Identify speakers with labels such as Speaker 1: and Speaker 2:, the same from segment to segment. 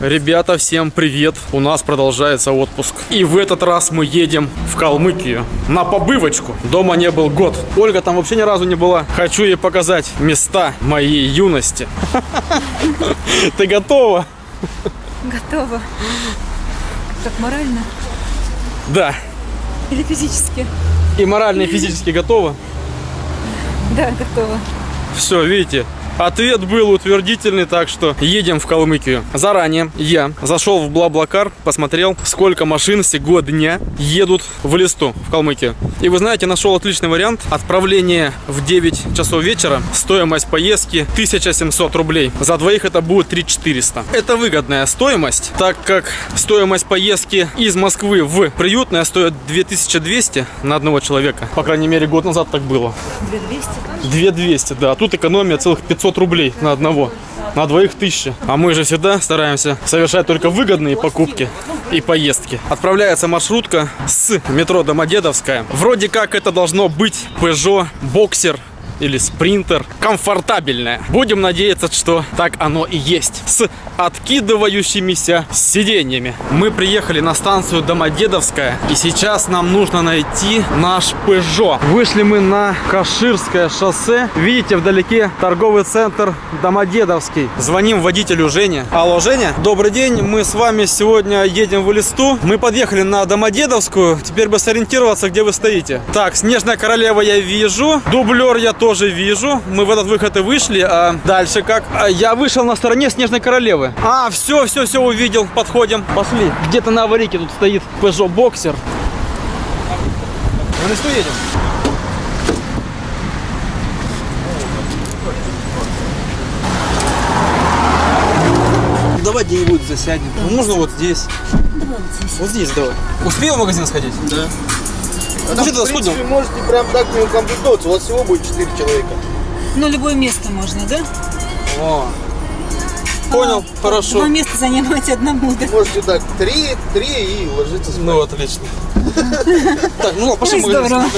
Speaker 1: Ребята, всем привет! У нас продолжается отпуск. И в этот раз мы едем в Калмыкию на побывочку. Дома не был год. Ольга там вообще ни разу не была. Хочу ей показать места моей юности. Ты готова?
Speaker 2: Готова. Как морально?
Speaker 1: Да.
Speaker 2: Или физически?
Speaker 1: И морально, и физически готова?
Speaker 2: Да, готова.
Speaker 1: Все, видите? Ответ был утвердительный, так что едем в Калмыкию. Заранее я зашел в BlaBlaCar, посмотрел, сколько машин сегодня едут в Элисту, в Калмыкию. И вы знаете, нашел отличный вариант. Отправление в 9 часов вечера. Стоимость поездки 1700 рублей. За двоих это будет 3400. Это выгодная стоимость, так как стоимость поездки из Москвы в Приютное стоит 2200 на одного человека. По крайней мере, год назад так было.
Speaker 2: 2200?
Speaker 1: 2200, да. А тут экономия целых 500 рублей на одного. На двоих 1000. А мы же всегда стараемся совершать только выгодные покупки и поездки. Отправляется маршрутка с метро Домодедовская. Вроде как это должно быть Peugeot Boxer или Спринтер. Комфортабельная. Будем надеяться, что так оно и есть. С откидывающимися сиденьями. Мы приехали на станцию Домодедовская. И сейчас нам нужно найти наш Peugeot. Вышли мы на Каширское шоссе. Видите, вдалеке торговый центр Домодедовский. Звоним водителю Жене. Алло, Женя, добрый день. Мы с вами сегодня едем в Элисту. Мы подъехали на Домодедовскую. Теперь бы сориентироваться, где вы стоите. Так, Снежная Королева я вижу. Дублер я тоже вижу. Мы в этот выход и вышли. А дальше как? Я вышел на стороне Снежной Королевы. А, все увидел. Подходим. Пошли. Где-то на аварийке тут стоит Peugeot Boxer. На Элисту едем? Давай где-нибудь засядем. Ну, можно вот здесь.
Speaker 2: Давай вот здесь.
Speaker 1: Вот здесь давай. Успеем в магазин сходить?
Speaker 3: Да.
Speaker 1: Ну, что-то
Speaker 3: в принципе, можете прям так не укомплектоваться. У вас всего будет 4 человека.
Speaker 2: Ну, любое место можно, да?
Speaker 1: О. Понял, хорошо.
Speaker 2: 2 места занимать одному, да?
Speaker 3: Можете так 3 и ложиться спать.
Speaker 1: Ну, отлично. Так, ну ладно, пошли в
Speaker 2: Ой,
Speaker 1: магазин.
Speaker 2: здорово.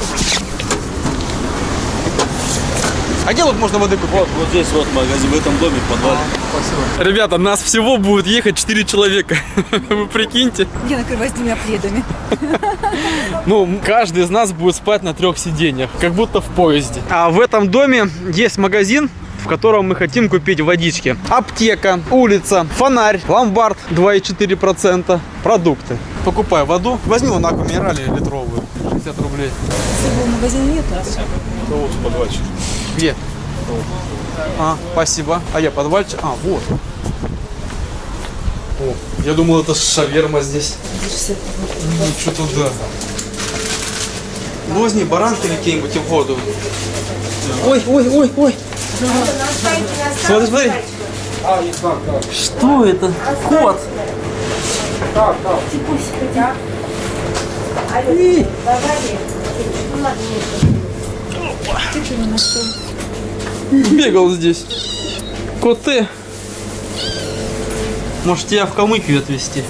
Speaker 1: А где вот можно воды купить?
Speaker 4: Вот здесь вот магазин, в этом доме, в подвале.
Speaker 1: Спасибо. Ребята, нас всего будет ехать 4 человека. Вы прикиньте.
Speaker 2: Я накрываюсь 2 пледами.
Speaker 1: Ну, каждый из нас будет спать на 3 сиденьях, как будто в поезде. А в этом доме есть магазин, в котором мы хотим купить водички. Аптека, улица, фонарь, ломбард 2,4%, продукты. Покупай воду. Возьми вон аква минерали литровую, 60 рублей.
Speaker 2: Своего магазина нет, раз.
Speaker 4: Это вот подвальчик.
Speaker 1: Где? А, спасибо. А я подвальчик. А, вот. О, я думал, это шаверма здесь. Ну, что-то да. Ну, возьми баранки или какие-нибудь и воду. Ой. Смотри. Что это? Кот. Бегал здесь. Коты. Может, тебя в Калмыкию отвезти?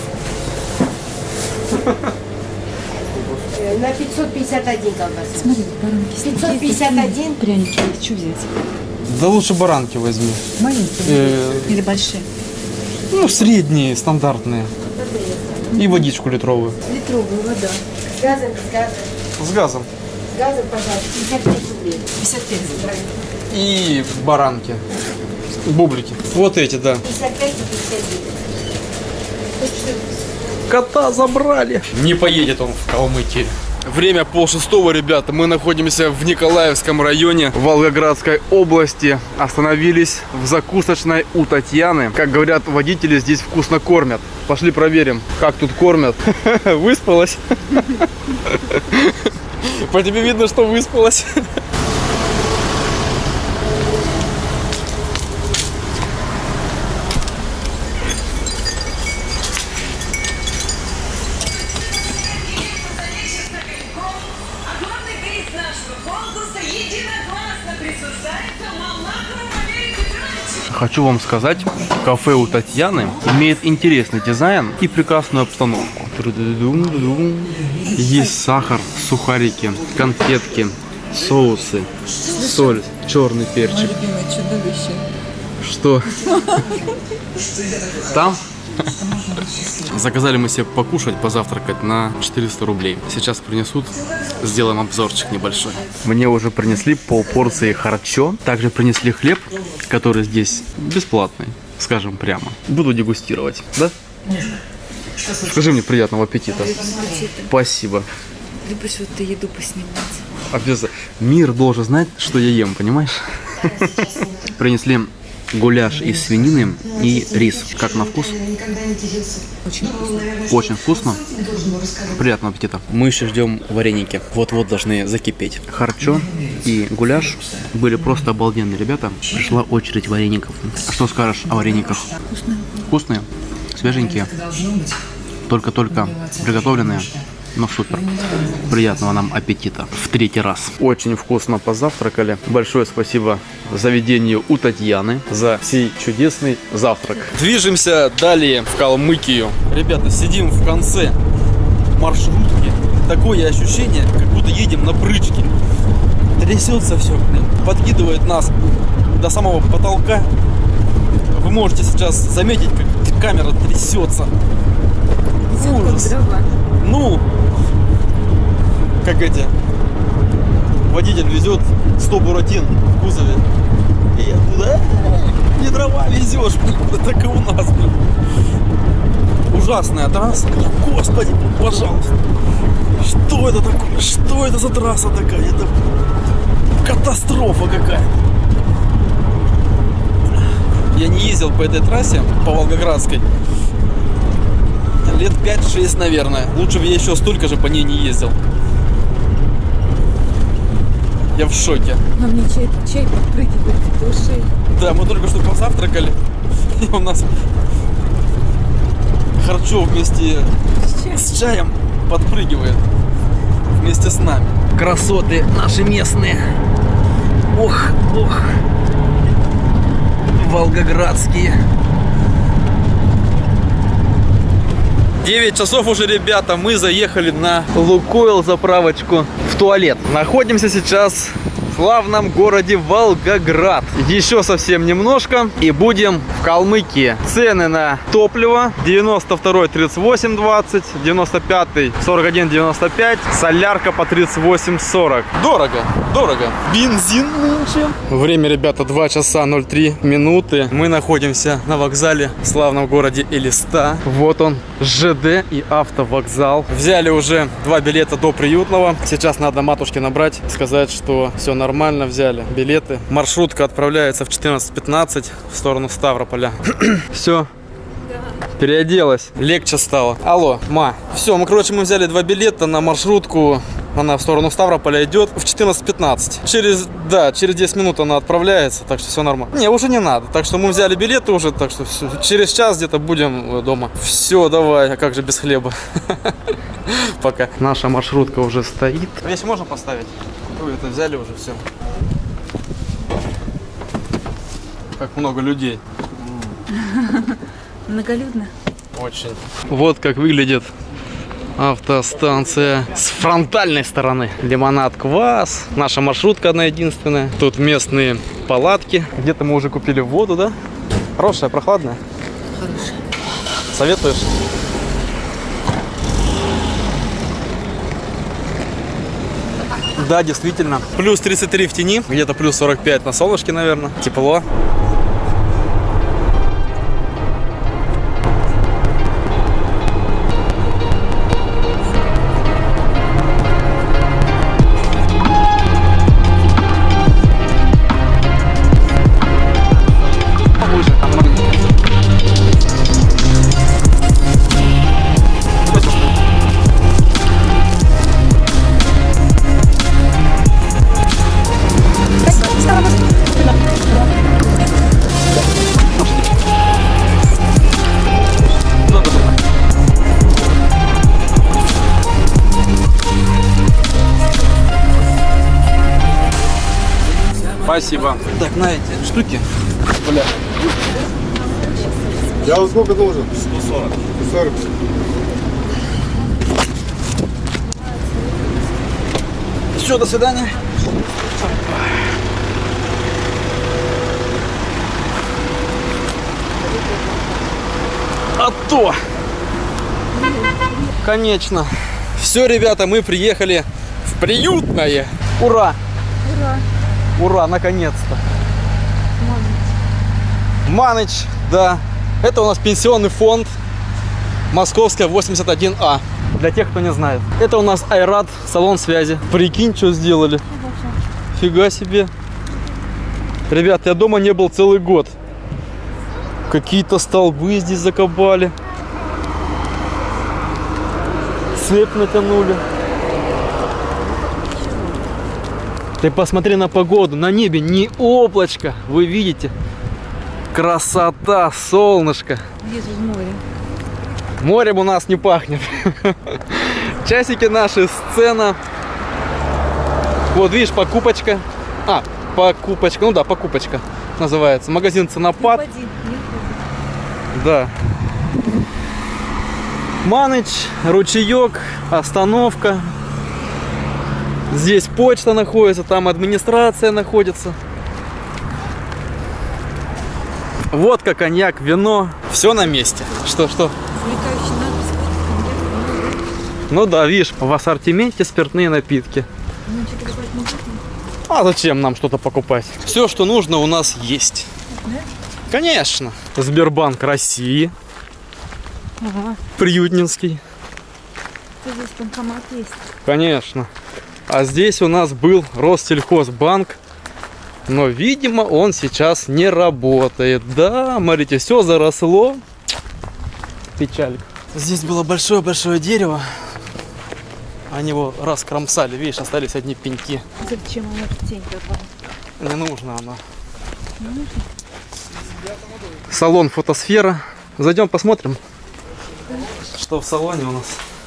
Speaker 5: На 551 колбаса.
Speaker 2: Смотри, баранки.
Speaker 5: 551.
Speaker 2: Пряники есть, что взять?
Speaker 1: Да лучше баранки возьми.
Speaker 2: Маленькие или большие?
Speaker 1: Ну, средние, стандартные. И водичку литровую.
Speaker 5: Литровая вода. С газом, без газа.
Speaker 1: С газом.
Speaker 5: С газом, пожалуйста, 55 рублей.
Speaker 2: 55.
Speaker 1: И баранки. Бублики. Вот эти, да.
Speaker 5: 55 и 59.
Speaker 1: Кота забрали. Не поедет он в Калмыкию. Время 5:30, ребята. Мы находимся в Николаевском районе Волгоградской области. Остановились в закусочной у Татьяны. Как говорят водители, здесь вкусно кормят. Пошли проверим, как тут кормят. Выспалась? По тебе видно, что выспалась. Хочу вам сказать, кафе у Татьяны имеет интересный дизайн и прекрасную обстановку. Есть сахар, сухарики, конфетки, соусы, соль, черный перчик.
Speaker 2: Любимое чудовище.
Speaker 1: Что? Там? Заказали мы себе покушать, позавтракать на 400 рублей. Сейчас принесут, сделаем обзорчик небольшой. Мне уже принесли полпорции харчо. Также принесли хлеб, который здесь бесплатный, скажем прямо. Буду дегустировать, да? Скажи мне приятного аппетита. Спасибо.
Speaker 2: Любишь вот ты еду поснимать.
Speaker 1: Обязательно. Мир должен знать, что я ем, понимаешь? Принесли гуляш из свинины и рис. Как на вкус?
Speaker 2: Очень вкусно.
Speaker 1: Очень вкусно. Приятного аппетита. Мы еще ждем вареники. Вот-вот должны закипеть. Харчо и гуляш были просто обалденные ребята. Пришла очередь вареников. Что скажешь о варениках?
Speaker 2: Вкусные.
Speaker 1: Вкусные, свеженькие. Только-только приготовленные. Ну супер. Приятного нам аппетита. В 3-й раз. Очень вкусно позавтракали. Большое спасибо заведению у Татьяны за сей чудесный завтрак. Движемся далее в Калмыкию. Ребята, сидим в конце маршрутки. Такое ощущение, как будто едем на брычке. Трясется все, подкидывает нас до самого потолка. Вы можете сейчас заметить, как камера трясется. Ужас. Ну, как эти, водитель везет 100 буратин в кузове. И я туда, не дрова везешь, так и у нас. Ужасная трасса. Господи, пожалуйста. Что это такое? Что это за трасса такая? Это катастрофа какая-то. Я не ездил по этой трассе, по Волгоградской, лет 5-6, наверное. Лучше бы я еще столько же по ней не ездил. Я в шоке.
Speaker 2: А мне чай подпрыгивает до ушей.
Speaker 1: Да, мы только что позавтракали. И у нас харчо вместе с чаем подпрыгивает. Вместе с нами. Красоты наши местные. Ох, ох. Волгоградские. 9 часов уже, ребята, мы заехали на Лукойл заправочку в туалет. Находимся сейчас в славном городе Волгоград. Еще совсем немножко и будем в Калмыкии. Цены на топливо: 92-й 38,20, 95-й 41,95, солярка по 38,40. Дорого, дорого. Бензин нынче. Время, ребята, 2 часа 03 минуты. Мы находимся на вокзале в славном городе Элиста. Вот он, ЖД и автовокзал. Взяли уже 2 билета до Приютного. Сейчас надо матушке набрать, сказать, что все нормально, взяли билеты. Маршрутка отправляется в 14:15 в сторону Ставрополя. Все, переоделась, легче стало. Алло, ма. Все, мы взяли 2 билета на маршрутку. Она в сторону Ставрополя идет в 14:15. Через 10 минут она отправляется, так что все нормально. Не, уже не надо. Так что мы взяли билеты уже, так что все, через час где-то будем дома. Все, давай, а как же без хлеба? Пока. Наша маршрутка уже стоит. Вещи можно поставить? Вы это взяли уже все. Как много людей.
Speaker 2: Многолюдно.
Speaker 1: Очень. Вот как выглядит автостанция с фронтальной стороны. Лимонад, квас. Наша маршрутка одна единственная. Тут местные палатки. Где-то мы уже купили воду, да? Хорошая, прохладная?
Speaker 2: Хорошая.
Speaker 1: Советуешь? Да, действительно. Плюс 33 в тени. Где-то плюс 45 на солнышке, наверное. Тепло. Спасибо. Так, на эти штуки. Бля.
Speaker 3: Я вот сколько должен? 140. 140.
Speaker 1: Все, до свидания. А то! Конечно. Все, ребята, мы приехали в приютное. Ура!
Speaker 2: Ура.
Speaker 1: Ура, наконец-то. Маныч, да. Это у нас пенсионный фонд Московская 81А. Для тех, кто не знает. Это у нас Айрат, салон связи. Прикинь, что сделали. Фига себе. Ребят, я дома не был целый год. Какие-то столбы здесь закопали. Цепь натянули. Ты посмотри на погоду. На небе не облачко. Вы видите? Красота, солнышко.
Speaker 2: Вижу море.
Speaker 1: Морем у нас не пахнет. Часики наши, сцена. Вот видишь, покупочка. А, покупочка. Ну да, покупочка называется. Магазин Ценопад.
Speaker 2: Один.
Speaker 1: Да. Маныч, ручеек, остановка. Здесь почта находится, там администрация находится. Водка, коньяк, вино. Все на месте. Что?
Speaker 2: Увлекающий надпись.
Speaker 1: Ну да, видишь, в ассортименте спиртные напитки.
Speaker 2: Ну, что-то добавить можно?
Speaker 1: А зачем нам что-то покупать? Все, что нужно, у нас есть.
Speaker 2: Да?
Speaker 1: Конечно. Сбербанк России.
Speaker 2: Ага.
Speaker 1: Приютнинский.
Speaker 2: Что здесь банкомат есть?
Speaker 1: Конечно. А здесь у нас был Россельхозбанк. Но, видимо, он сейчас не работает. Да, смотрите, все заросло. Печалька. Здесь было большое-большое дерево. Они его раскромсали. Видишь, остались одни пеньки.
Speaker 2: Зачем она в тень попала?
Speaker 1: Не нужно оно. Салон Фотосфера. Зайдем посмотрим, что в салоне у нас.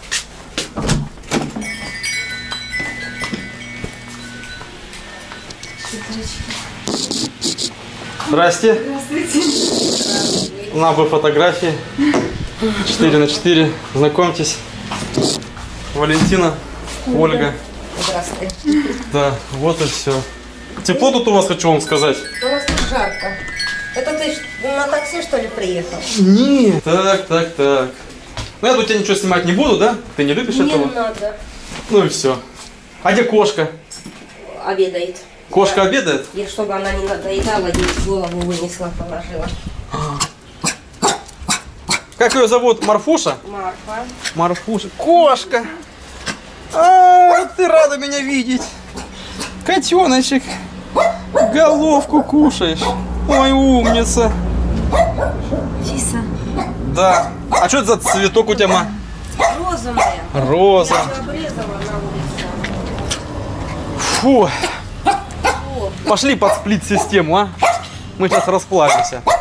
Speaker 1: Здрасте. Здравствуйте. Нам бы фотографии. 4×4. Знакомьтесь. Валентина, Ольга.
Speaker 5: Здравствуйте.
Speaker 1: Да, вот и все. Тепло тут у вас, хочу вам сказать.
Speaker 5: У нас тут жарко. Это ты на такси, что ли, приехал?
Speaker 1: Нет. Так. Ну, я тут тебя ничего снимать не буду, да? Ты не любишь
Speaker 5: Не
Speaker 1: этого?
Speaker 5: надо.
Speaker 1: Ну и все. А где кошка?
Speaker 5: Обедает.
Speaker 1: Кошка обедает?
Speaker 5: И чтобы она не надоедала, ей голову вынесла, положила.
Speaker 1: Как ее зовут? Марфуша?
Speaker 5: Марфа.
Speaker 1: Марфуша. Кошка! А, ты рада меня видеть. Котеночек. Головку кушаешь. Ой, умница.
Speaker 2: Фиса.
Speaker 1: Да. А что это за цветок у тебя, ма?
Speaker 5: Роза моя.
Speaker 1: Роза.
Speaker 5: Я ее обрезала на улице.
Speaker 1: Фу. Пошли под сплит-систему, а? Мы сейчас расплавимся.